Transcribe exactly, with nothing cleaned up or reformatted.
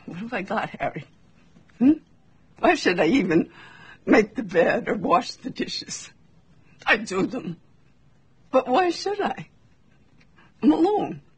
What have I got, Harry? Hmm? Why should I even make the bed or wash the dishes? I do them. But why should I? I'm alone.